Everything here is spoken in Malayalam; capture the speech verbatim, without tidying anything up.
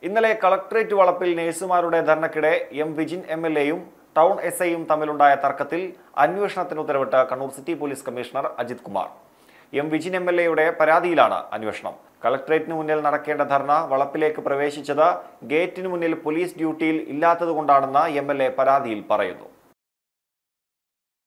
ഇന്നലെ കളക്ടറേറ്റ് വളപ്പിൽ നഴ്സുമാരുടെ ധർണക്കിടെ എം വിജിൻ എം എൽ എയും ടൗൺ എസ് ഐയും തമ്മിലുണ്ടായ തർക്കത്തിൽ അന്വേഷണത്തിന് ഉത്തരവിട്ട് Kannur city police commissioner Ajith Kumar. M Vijin M L എയുടെ പരാതിയിലാണ് അന്വേഷണം. കളക്ടറേറ്റിന് മുന്നിൽ നടക്കേണ്ട ധർണ വളപ്പിലേക്ക് പ്രവേശിച്ചത് ഗേറ്റിന് മുന്നിൽ പോലീസ് ഡ്യൂട്ടിയിൽ ഇല്ലാത്തതുകൊണ്ടാണെന്ന് എം എൽ എ പരാതിയിൽ പറയുന്നു.